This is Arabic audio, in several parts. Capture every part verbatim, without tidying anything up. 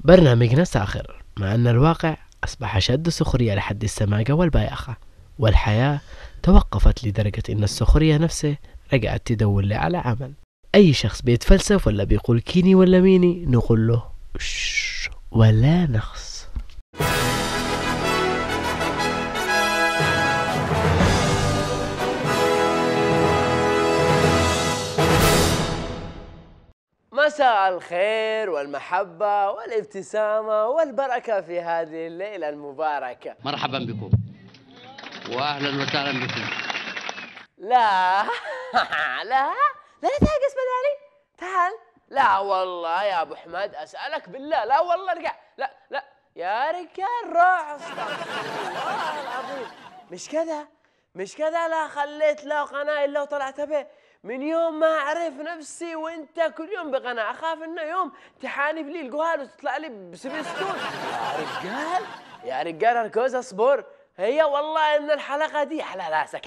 برنامجنا ساخر، مع أن الواقع أصبح أشد سخرية لحد السماقة والبياخة، والحياة توقفت لدرجة إن السخرية نفسها رجعت تدور لي على عمل. أي شخص بيتفلسف ولا بيقول كيني ولا ميني نقول له شش ولا نخص. مساء الخير والمحبة والابتسامة والبركة في هذه الليلة المباركة. مرحبا بكم واهلا وسهلا بكم. لا لا لا لا تهجس بدالي، تعال. لا والله يا ابو حماد اسالك بالله، لا والله ارجع. لا لا يا رجال روح، استغفر الله العظيم. مش كذا مش كذا، لا خليت لا قناه الا وطلعت به. من يوم ما اعرف نفسي وانت كل يوم بقناه، اخاف انه يوم تحاني لي الجهال وتطلع لي بسبيستون. يا رجال يا رجال اركوز اصبر، هي والله ان الحلقه دي على راسك.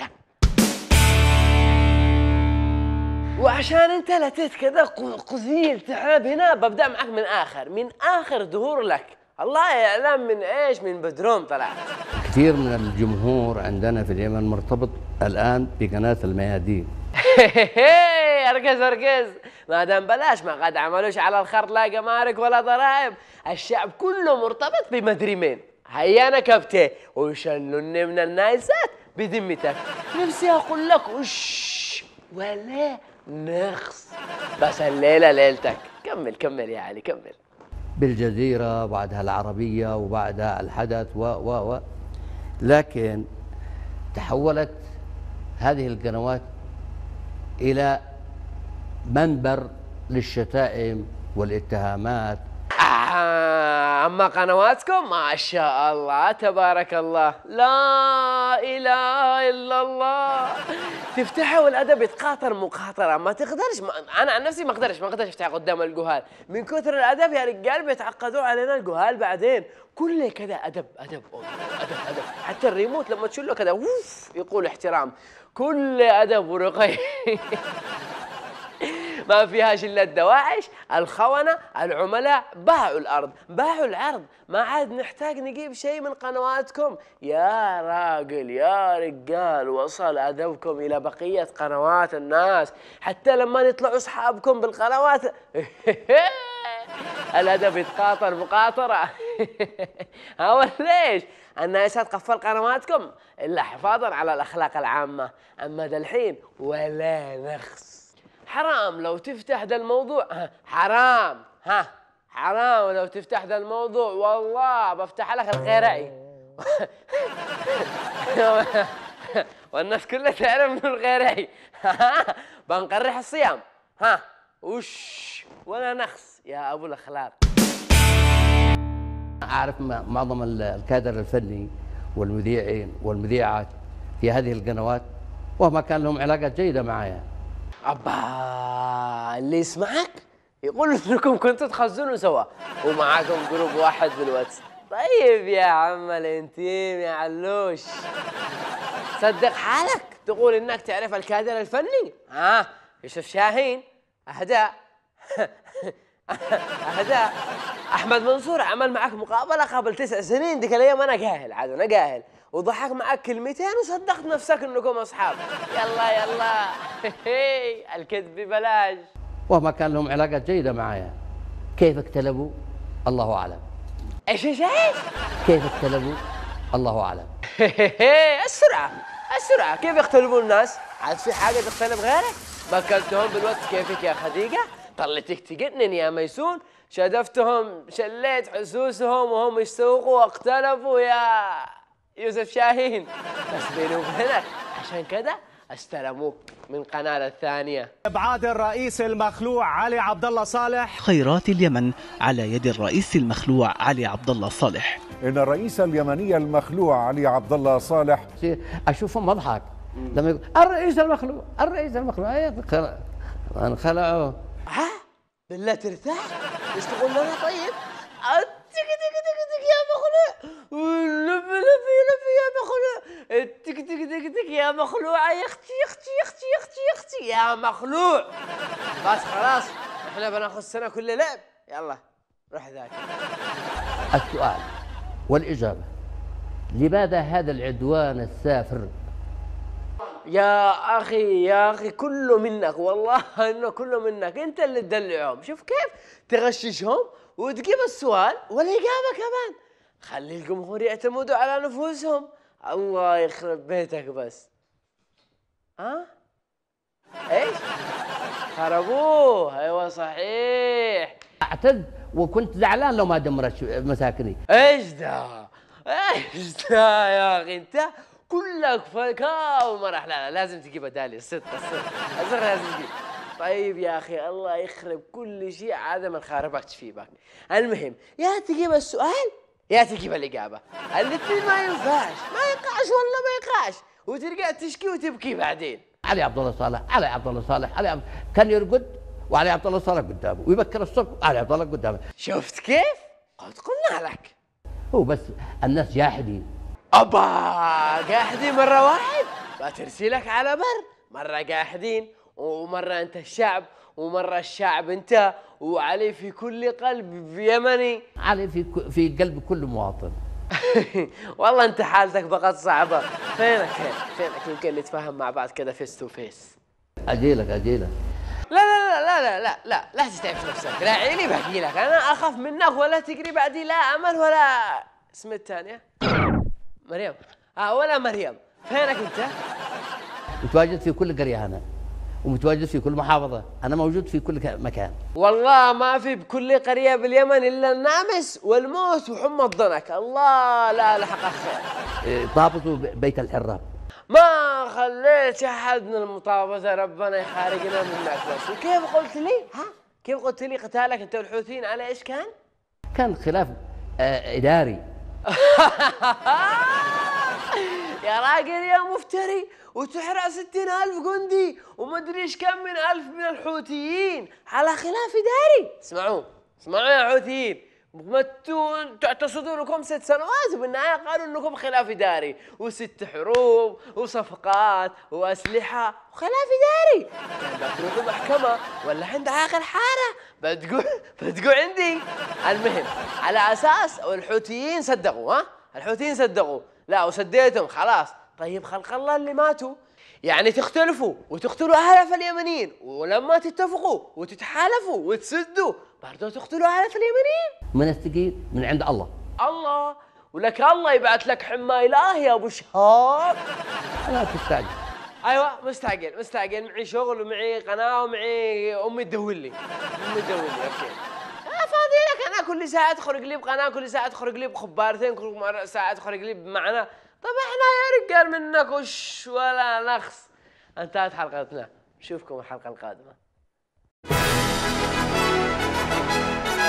وعشان انت لتيت كذا قذيل تعب هنا، ببدا معك من اخر من اخر ظهور لك. الله يعلم من ايش، من بدروم طلعت. كثير من الجمهور عندنا في اليمن مرتبط الان بقناه الميادين. اركز اركز، ما دام بلاش، ما قد عملوش على الخرط لا جمارك ولا ضرائب. الشعب كله مرتبط بمدري مين. هيا انا كبتي وشنوني من النايسات بذمتك. نفسي اقول لك وش ولا نخص، بس الليله ليلتك. كمل كمل يا علي كمل. بالجزيره وبعدها العربيه وبعدها الحدث و و و لكن تحولت هذه القنوات إلى منبر للشتائم والاتهامات. آه، أما قنواتكم ما شاء الله تبارك الله، لا إله إلا الله. تفتحها والأدب يتقاطر مقاطرة ما تقدرش. ما أنا عن نفسي ما أقدرش ما أقدرش أفتح قدام الجهال من كثر الأدب يا رجال. بيتعقدوا علينا الجهال بعدين. كله كذا أدب أدب أدب أدب، حتى الريموت لما تشيله كذا ووف يقول احترام. كل أدب ورقي. ما فيهاش إلا الدواعش، الخونة، العملاء باعوا الأرض باعوا العرض. ما عاد نحتاج نجيب شيء من قنواتكم يا راجل يا رجال. وصل أدبكم إلى بقية قنوات الناس، حتى لما يطلعوا أصحابكم بالقنوات الأدب يتقاطر مقاطرة. هو ليش الناس تقفل قنواتكم إلا حفاظا على الأخلاق العامة. أما دالحين ولا نخص. حرام لو تفتح ذا الموضوع، حرام ها حرام لو تفتح ذا الموضوع. والله بفتح لك الغيرعي. والناس كلها تعرف من الغيرعي. بنقرح الصيام ها وش ولا نخص يا ابو الاخلاق. اعرف معظم الكادر الفني والمذيعين والمذيعات في هذه القنوات، وما كان لهم علاقات جيده معايا. أبا اللي يسمعك يقول انكم كنتوا تخزنوا سوا ومعاكم جروب واحد بالواتس. طيب يا عم الانتيم يا علوش، صدق حالك تقول انك تعرف الكادر الفني؟ ها يوسف شاهين، اهداء اهداء احمد منصور عمل معك مقابله قبل تسع سنين. ديك الايام انا جاهل، عاد انا جاهل، وضحك معك كلمتين وصدقت نفسك انكم اصحاب. يلا يلا. الكذب ببلاش. وما كان لهم علاقات جيده معايا. كيف اختلفوا الله اعلم. ايش ايش ايش؟ كيف اختلفوا الله اعلم. السرعه السرعه. كيف يختلفوا الناس؟ عاد في حاجه تختلف غيرك؟ بكلتهم بالوقت كيفك يا خديجه؟ طلتك تجنن يا ميسون؟ شدفتهم شليت حسوسهم وهم يسوقوا واختلفوا يا يوسف شاهين. بس بيني وبينك عشان كذا استلموك من قناة الثانية. ابعاد الرئيس المخلوع علي عبد الله صالح. خيرات اليمن على يد الرئيس المخلوع علي عبد الله صالح. ان الرئيس اليمني المخلوع علي عبد الله صالح اشوفهم اضحك لما يقول الرئيس المخلوع الرئيس المخلوع انخلعوا. ها بالله ترتاح؟ ايش تقول لنا طيب؟ تك تك تك تك يا مخلوع، لف لف لف يا مخلوع، تك تك تك تك يا مخلوعة يا اختي يا اختي يا اختي يا اختي يا اختي يا مخلوع. بس خلاص احنا بناخذ سنة كل لعب. يلا روح ذاك. السؤال والإجابة: لماذا هذا العدوان السافر؟ يا اخي يا اخي كله منك والله انه كله منك، انت اللي تدلعهم. شوف كيف تغششهم وتجيب السؤال والاجابه كمان. خلي الجمهور يعتمدوا على نفوسهم. الله يخرب بيتك بس. ها؟ ايش؟ خربوه. ايوه صحيح. اعتز وكنت زعلان لو ما دمرت مساكني. ايش ده؟ ايش ده يا اخي انت؟ كلك فكاو مرح. لا لا لازم تجيبها دالي. الست الست الصغر لازم تجيب. طيب يا اخي الله يخرب كل شيء عاد ما خربكش فيه باك. المهم يا تجيب السؤال يا تجيب الاجابه، الاثنين ما ينفعش. ما ينقعش والله ما ينقعش، وترجع تشكي وتبكي بعدين. علي عبد الله صالح علي عبد الله صالح علي عبد... كان يرقد وعلي عبد الله صالح قدامه، ويبكر الصبح وعلي عبد الله قدامه. شفت كيف؟ قد قلنا لك. هو بس الناس جاحدين. ابا قاحدين مره واحد بترسلك على بر. مره قاحدين ومره انت الشعب ومره الشعب انت، وعلي في كل قلب يمني. علي في ك- في قلب كل مواطن. والله انت حالتك بقت صعبه. فينك فين فينك يمكن نتفاهم مع بعض كذا فيس تو فيس. اجيلك اجيلك. لا لا لا لا لا لا لا تتعب في نفسك. لا عيني بحكي لك انا اخاف منك ولا تجري بعدي. لا امل ولا اسم الثانيه مريم. اه ولا مريم. فينك انت؟ متواجد في كل قريه انا، ومتواجد في كل محافظه، انا موجود في كل ك- مكان. والله ما في بكل قريه باليمن الا النامس والموت وحمى الضنك. الله لا لحق الخير. إيه، طابطوا ب- بيت الحراب. ما خليت احد من المطابزه. ربنا يخارجنا منك بس. وكيف قلت لي؟ ها؟ كيف قلت لي قتالك انت والحوثيين على ايش كان؟ كان خلاف آه اداري. يا راجل يا مفتري، وتحرق ستين ألف جندي ومدري ايش كم من ألف من الحوثيين على خلاف إداري. اسمعوا اسمعوا يا حوثيين، متوا تعتصدوا لكم ست سنوات وبالنهاية قالوا انكم خلاف إداري، وست حروب وصفقات وأسلحة وخلاف إداري. كان بتروحوا محكمة ولا عند عاقل حارة بتقول بتقول عندي. المهم على أساس الحوثيين صدقوا. ها الحوثيين صدقوا. لا وسديتهم خلاص. طيب خلق الله اللي ماتوا يعني تختلفوا وتقتلوا آلاف اليمنيين، ولما تتفقوا وتتحالفوا وتسدوا برضو تقتلوا آلاف اليمنيين. من الثقيل من عند الله. الله ولك الله يبعث لك حمى إلهي يا أبو شهاب. لا تستعجل. أيوة مستعجل مستعجل. معي شغل ومعي قناة ومعي أمي تدور لي. أمي تدور لي أوكي. أنا فاضي لك. أنا كل ساعة أدخل لي بقناة، كل ساعة أدخل لي بخبارتين، كل ساعة أدخل لي بمعنى. طب احنا يا رجال منك وش ولا نخس. انتهت حلقتنا، نشوفكم الحلقة القادمة.